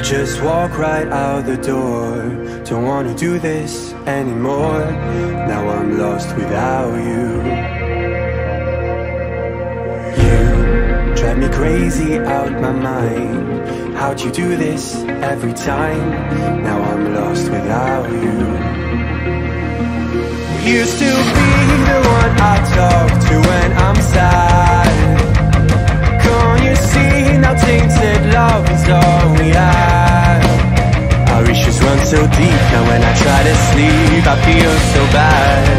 just walk right out the door. Don't wanna do this anymore. Now I'm lost without you. You drive me crazy out my mind. How'd you do this every time? Now I'm lost without you. Used to be the one I talk to when I'm sad. Can't you see now tainted love is all we have? Our issues run so deep, now when I try to sleep I feel so bad.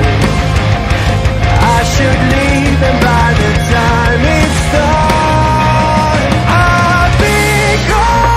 I should leave and by the time it's done I'll be gone.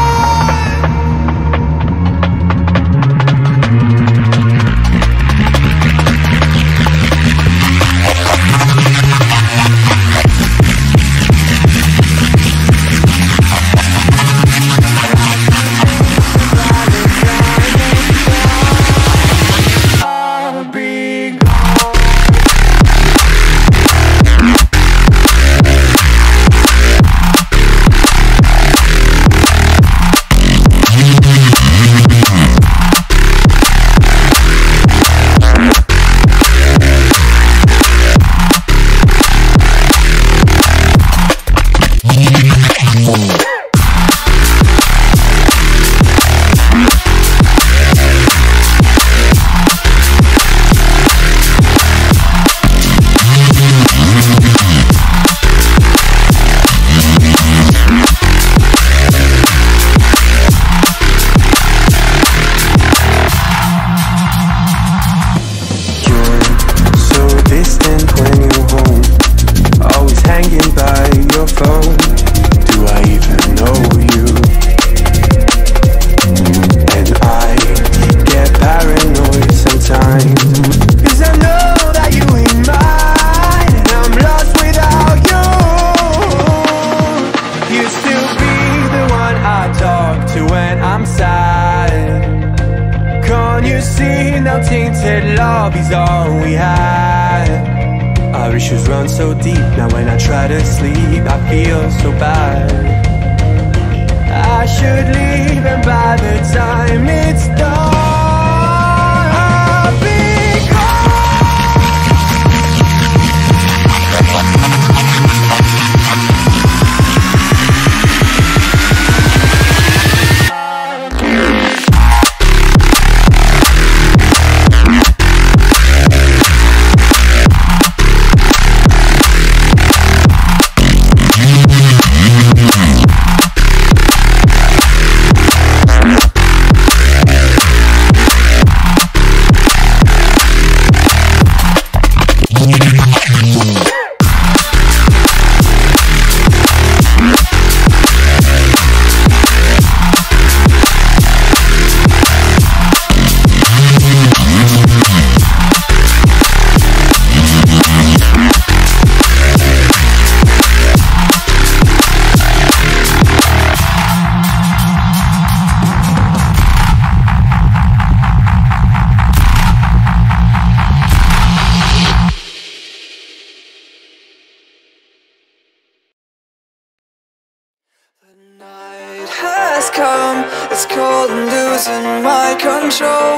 It's cold and losing my control.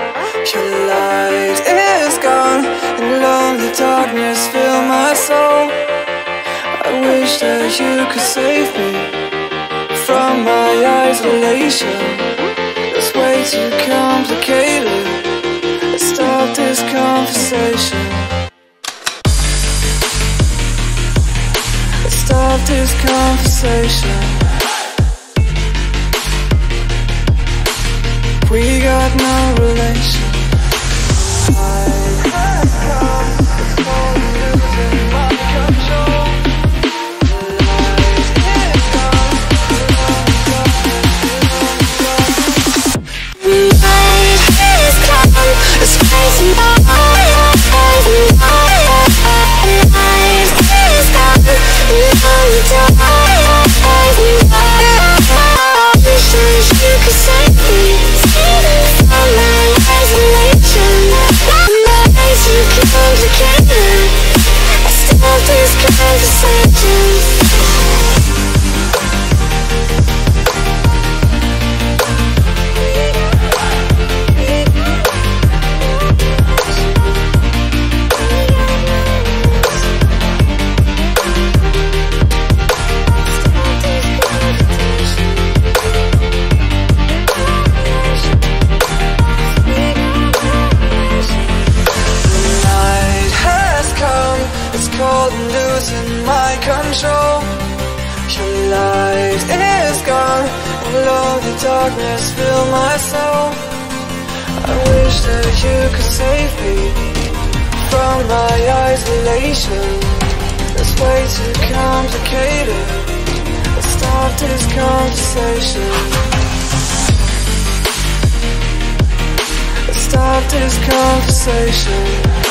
Your light is gone and lonely darkness fill my soul. I wish that you could save me from my isolation. It's way too complicated. Let's stop this conversation. Let's stop this conversation. We got no relation. cold and losing my control. Your light is gone, and lonely darkness fill my soul. I wish that you could save me from my isolation. It's way too complicated. Let's stop this conversation. Let's stop this conversation.